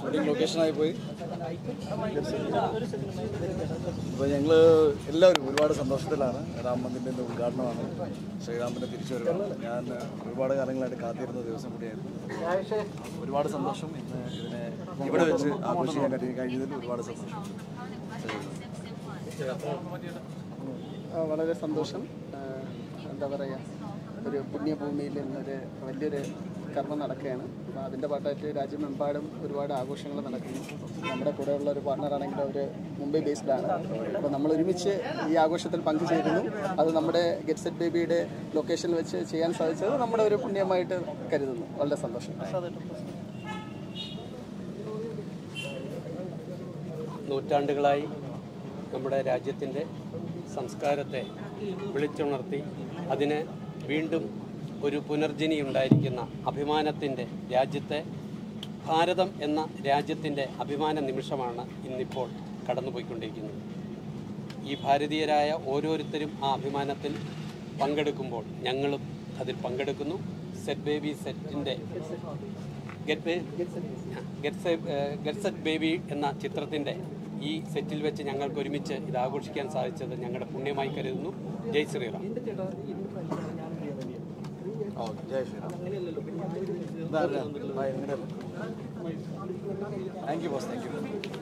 Shooting ലൊക്കേഷനായി പോയി. അപ്പോൾ ഞങ്ങൾ എല്ലാവരും ഒരുപാട് സന്തോഷത്തിലാണ്. രാം മന്ദിറിൻ്റെ ഉദ്ഘാടനമാണ്, ശ്രീരാമൻ്റെ തിരിച്ചുവരവാണ്. ഞാൻ ഒരുപാട് കാലങ്ങളായിട്ട് കാത്തിരുന്ന ദിവസം കൂടിയായിരുന്നു. ഒരുപാട് സന്തോഷം. ഇന്ന് ഇതിനെ ഇവിടെ വെച്ച് ആഘോഷിക്കാൻ കഴിഞ്ഞതിൽ ഒരുപാട് സന്തോഷം. വളരെ സന്തോഷം. എന്താ പറയുക, ഒരു പുണ്യഭൂമിയിൽ ഇന്നൊരു വലിയൊരു കർമ്മം നടക്കുകയാണ്. അപ്പോൾ അതിൻ്റെ ഭാഗമായിട്ട് രാജ്യമെമ്പാടും ഒരുപാട് ആഘോഷങ്ങൾ നടക്കുന്നു. നമ്മുടെ കൂടെയുള്ള ഒരു പാർട്ണറാണെങ്കിൽ അവർ മുംബൈ ബേസ്ഡാണ്. അപ്പോൾ നമ്മൾ ഒരുമിച്ച് ഈ ആഘോഷത്തിൽ പങ്കുചേരുന്നു. അത് നമ്മുടെ ഗെറ്റ് സെറ്റ് ബേബിയുടെ ലൊക്കേഷനിൽ വെച്ച് ചെയ്യാൻ സാധിച്ചത് നമ്മുടെ ഒരു പുണ്യമായിട്ട് കരുതുന്നു. വളരെ സന്തോഷം. നൂറ്റാണ്ടുകളായി നമ്മുടെ രാജ്യത്തിൻ്റെ സംസ്കാരത്തെ വിളിച്ചുണർത്തി അതിന് വീണ്ടും ഒരു പുനർജനി ഉണ്ടായിരിക്കുന്ന അഭിമാനത്തിൻ്റെ രാജ്യത്തെ, ഭാരതം എന്ന രാജ്യത്തിൻ്റെ അഭിമാന നിമിഷമാണ് ഇന്നിപ്പോൾ കടന്നുപോയിക്കൊണ്ടിരിക്കുന്നത്. ഈ ഭാരതീയരായ ഓരോരുത്തരും ആ അഭിമാനത്തിൽ പങ്കെടുക്കുമ്പോൾ ഞങ്ങളും അതിൽ പങ്കെടുക്കുന്നു. സെറ്റ് ബേബി സെറ്റിൻ്റെ ഗെറ്റ് സെറ്റ് ബേബി എന്ന ചിത്രത്തിൻ്റെ ഈ സെറ്റിൽ വെച്ച് ഞങ്ങൾക്ക് ഒരുമിച്ച് ഇത് ആഘോഷിക്കാൻ സാധിച്ചത് ഞങ്ങളുടെ പുണ്യമായി കരുതുന്നു. ജയ് ശ്രീറാം. ജയ് Shriram. Thank you boss. Thank you.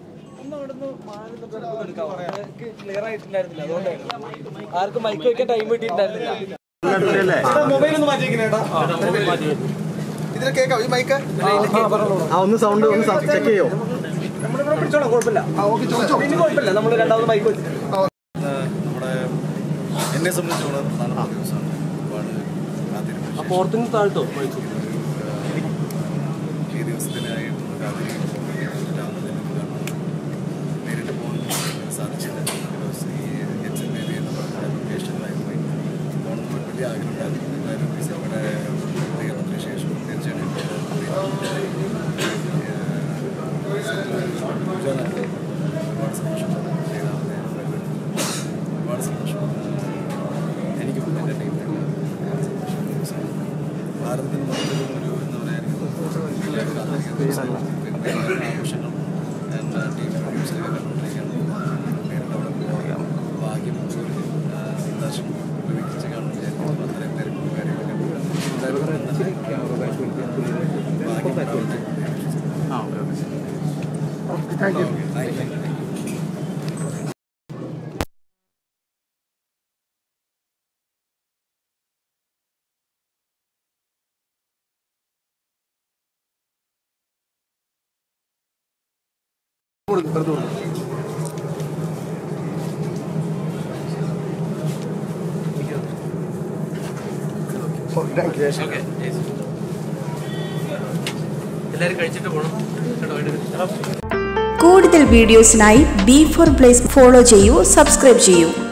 Clear ആയിട്ടുണ്ടായിരുന്നില്ല, അതുകൊണ്ടായിരുന്നു ആർക്കും മൈക്ക് വയ്ക്കാൻ ടൈം കിട്ടിയിട്ടുണ്ടായിരുന്നില്ല. മൊബൈലൊന്ന് മാറ്റിയേക്കണേട്ടാ. ഇതിനെ കേൾക്കാം ഈ മൈക്ക്. ഒന്ന് സൗണ്ട് ഒന്ന് ചെക്ക് ചെയ്യോ? നമ്മളിവിടെ പിടിച്ചോളാം, കുഴപ്പമില്ല. പിന്നെ കുഴപ്പമില്ല, നമ്മൾ രണ്ടാമത് മൈക്ക് വെച്ചു. നമ്മുടെ എന്നെ സംബന്ധിച്ചോളം പ്രധാനപ്പെട്ട ദിവസമാണ്. ഒരുപാട് കാത്തിരിപ്പ്. പുറത്തുനിന്ന് താഴ്ത്തോ ഈ ദിവസത്തിനായി നേരിട്ട് പോകാൻ സാധിച്ചില്ല. ഈ ഗെറ്റ് സെറ്റ് ബേബി എന്ന് പറഞ്ഞ ലൊക്കേഷനിലായി പോയി പോകണമെന്ന് വലിയ ആഗ്രഹമുണ്ടായിരുന്നു. എന്തായാലും നമ്മുടെ പ്രതികരണത്തിന് ശേഷം തീർച്ചയായിട്ടും ഒരുപാട് സന്തോഷം. ഒരുപാട് സന്തോഷം. എനിക്കും എൻ്റെ ടീമിനും ഭാരതത്തിന് മൊത്തത്തിൽ ഒരു എന്താ പറയുക ആഘോഷങ്ങൾ എൻ്റെ ടീം പ്രൊഡ്യൂസറൊക്കെ കണ്ടുകൊണ്ടിരിക്കുകയാണ്. നേരിട്ട് അവിടെ പോകാൻ ഭാഗ്യം സന്ദർശനം ലഭിച്ച് കാണുന്നു വിചാരിക്കുന്നു. അത്രയും തിരക്കും കാര്യങ്ങളൊക്കെ എല്ലാവരും കഴിച്ചിട്ട് പോകണം. കൂടുതൽ വീഡിയോസിനായി B4 Blaze ഫോളോ ചെയ്യൂ, സബ്സ്ക്രൈബ് ചെയ്യൂ.